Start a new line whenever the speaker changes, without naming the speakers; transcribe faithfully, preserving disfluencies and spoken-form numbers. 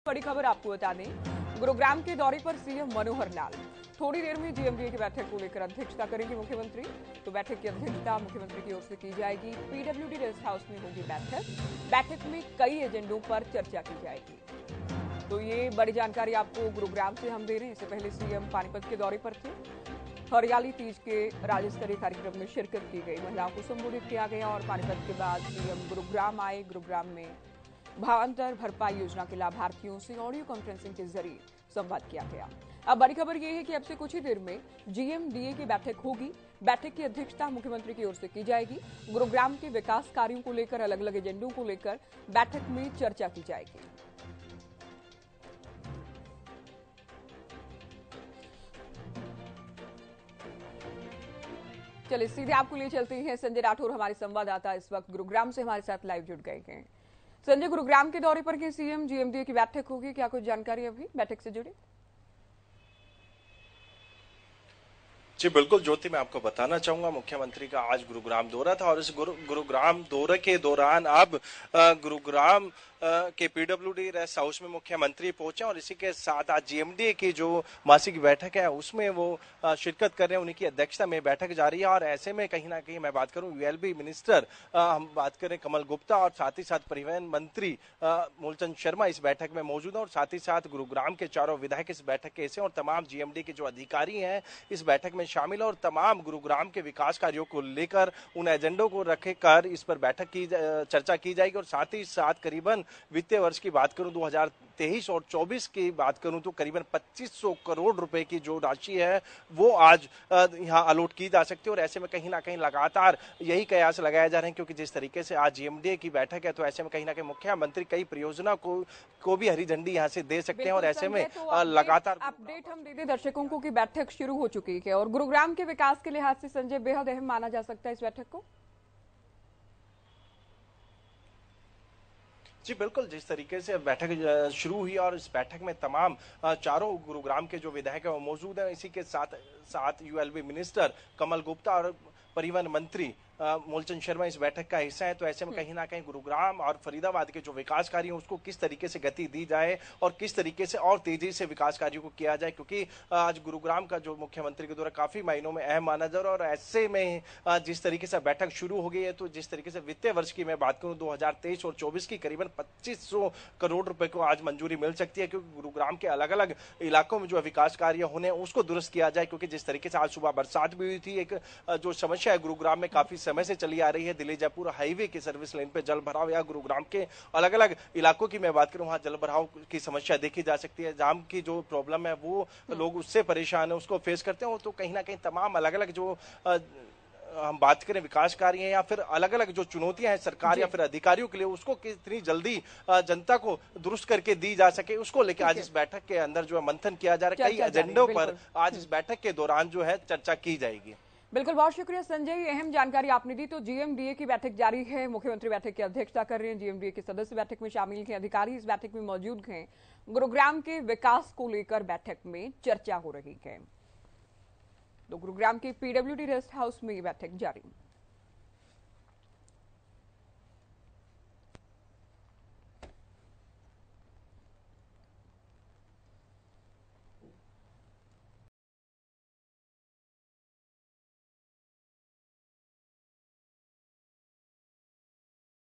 बड़ी खबर आपको बता दें, गुरुग्राम के दौरे पर सीएम मनोहर लाल थोड़ी देर में जीएमडीए की बैठक को लेकर अध्यक्षता करेंगे मुख्यमंत्री। तो बैठक की अध्यक्षता मुख्यमंत्री की ओर से की जाएगी। पीडब्ल्यूडी रेस्ट हाउस में होगी बैठक। बैठक में कई एजेंडों पर चर्चा की जाएगी। तो ये बड़ी जानकारी आपको गुरुग्राम से हम दे रहे हैं। इससे पहले सीएम पानीपत के दौरे पर थे। हरियाली तीज के राज्य स्तरीय कार्यक्रम में शिरकत की गई, महिलाओं को संबोधित किया गया और पानीपत के बाद सीएम गुरुग्राम आए। गुरुग्राम में भावांतर भरपाई योजना के लाभार्थियों से ऑडियो कॉन्फ्रेंसिंग के जरिए संवाद किया गया। अब बड़ी खबर यह है कि अब से कुछ ही देर में जीएमडीए की बैठक होगी। बैठक की अध्यक्षता मुख्यमंत्री की ओर से की जाएगी। गुरुग्राम के विकास कार्यों को लेकर, अलग अलग एजेंडों को लेकर बैठक में चर्चा की जाएगी। चलिए सीधे आपको ले चलते हैं। संजय राठौर हमारे संवाददाता इस वक्त गुरुग्राम से हमारे साथ लाइव जुड़ गए हैं। संजय, गुरुग्राम के दौरे पर के सीएम जीएमडीए की बैठक होगी, क्या कुछ जानकारी अभी बैठक से जुड़ी?
जी बिल्कुल ज्योति, मैं आपको बताना चाहूंगा मुख्यमंत्री का आज गुरुग्राम दौरा था और इस गुरु, गुरुग्राम दौरे के दौरान अब गुरुग्राम के पीडब्ल्यूडी रेस्ट हाउस में मुख्यमंत्री पहुंचे और इसी के साथ आज जीएमडीए की जो मासिक बैठक है उसमें वो शिरकत कर रहे हैं। उन्हीं की अध्यक्षता में बैठक जारी है और ऐसे में कहीं ना कहीं मैं बात करूं यूएलबी मिनिस्टर हम बात करें कमल गुप्ता और साथ ही साथ परिवहन मंत्री मूलचंद शर्मा इस बैठक में मौजूद है और साथ ही साथ गुरुग्राम के चारों विधायक इस बैठक के हिस्से और तमाम जीएमडीए के जो अधिकारी हैं इस बैठक में शामिल और तमाम गुरुग्राम के विकास कार्यों को लेकर उन एजेंडों को रखकर इस पर बैठक की चर्चा की जाएगी। और साथ ही साथ करीबन वित्तीय वर्ष की बात करूं दो हज़ार तेईस और चौबीस की बात करूं तो करीबन पच्चीस सौ करोड़ रुपए की जो राशि है वो आज यहां अलॉट की जा सकती है। और ऐसे में कहीं ना कहीं लगातार यही कयास लगाए जा रहे हैं क्योंकि जिस तरीके से आज जीएमडीए की बैठक है तो ऐसे में कहीं ना कहीं मुख्यमंत्री कई परियोजना को को भी हरी झंडी यहां से दे सकते हैं। और ऐसे में
तो
लगातार
अपडेट हम दे दें दर्शकों को कि बैठक शुरू हो चुकी है और गुरुग्राम के विकास के लिहाज से संजय बेहद अहम माना जा सकता है इस बैठक को।
जी बिल्कुल, जिस तरीके से बैठक शुरू हुई और इस बैठक में तमाम चारों गुरुग्राम के जो विधायक हैं वो मौजूद हैं। इसी के साथ साथ यूएलबी मिनिस्टर कमल गुप्ता और परिवहन मंत्री मूलचंद शर्मा इस बैठक का हिस्सा है। तो ऐसे में कहीं ना कहीं गुरुग्राम और फरीदाबाद के जो विकास कार्य हैं उसको किस तरीके से गति दी जाए और किस तरीके से और तेजी से विकास कार्यों को किया जाए क्योंकि आज गुरुग्राम का जो मुख्यमंत्री के दौरा काफी मायनों में अहम माना जा रहा है। और ऐसे में जिस तरीके से बैठक शुरू हो गई है तो जिस तरीके से वित्तीय वर्ष की मैं बात करूं दो हजार तेईस और चौबीस की करीबन पच्चीस सौ करोड़ रुपए को आज मंजूरी मिल सकती है क्योंकि गुरुग्राम के अलग अलग इलाकों में जो विकास कार्य होने उसको दुरुस्त किया जाए। क्योंकि जिस तरीके से आज सुबह बरसात भी हुई थी, एक जो समस्या है गुरुग्राम में काफी समय से चली आ रही है, दिल्ली जयपुर हाईवे की सर्विस लाइन पे जल भराव या गुरुग्राम के अलग अलग इलाकों की मैं बात करूं वहां जल भराव की समस्या देखी जा सकती है। जाम की जो प्रॉब्लम है वो लोग उससे परेशान है, उसको फेस करते हैं। तो कहीं ना कहीं तमाम अलग अलग जो आ, हम बात करें विकास कार्य हैं या फिर अलग अलग जो चुनौतियां हैं सरकार या फिर अधिकारियों के लिए उसको कितनी जल्दी जनता को दुरुस्त करके दी जा सके उसको लेकर आज इस बैठक के अंदर जो है मंथन किया जा रहा है। कई एजेंडों पर आज इस बैठक के दौरान जो है चर्चा की जाएगी।
बिल्कुल, बहुत शुक्रिया संजय, अहम जानकारी आपने दी। तो जीएमडीए की बैठक जारी है, मुख्यमंत्री बैठक की अध्यक्षता कर रहे हैं। जीएमडीए के सदस्य बैठक में शामिल हैं, अधिकारी इस बैठक में मौजूद हैं। गुरुग्राम के विकास को लेकर बैठक में चर्चा हो रही है। तो गुरुग्राम के पीडब्ल्यूडी रेस्ट हाउस में ये बैठक जारी।